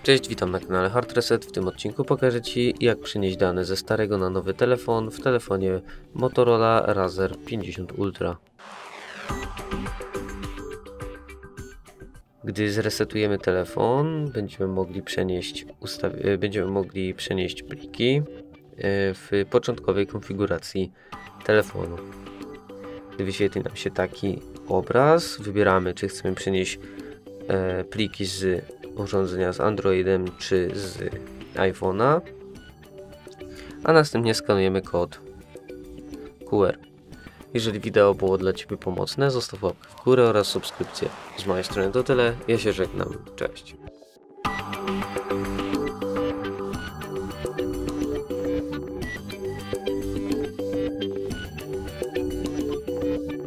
Cześć, witam na kanale Hard Reset. W tym odcinku pokażę Ci, jak przenieść dane ze starego na nowy telefon w telefonie Motorola Razr 50 Ultra. Gdy zresetujemy telefon, będziemy mogli przenieść pliki w początkowej konfiguracji telefonu. Gdy wyświetli nam się taki obraz, wybieramy, czy chcemy przenieść pliki z urządzenia z Androidem czy z iPhone'a, a następnie skanujemy kod QR. Jeżeli wideo było dla Ciebie pomocne, zostaw łapkę w górę oraz subskrypcję. Z mojej strony to tyle, ja się żegnam, cześć.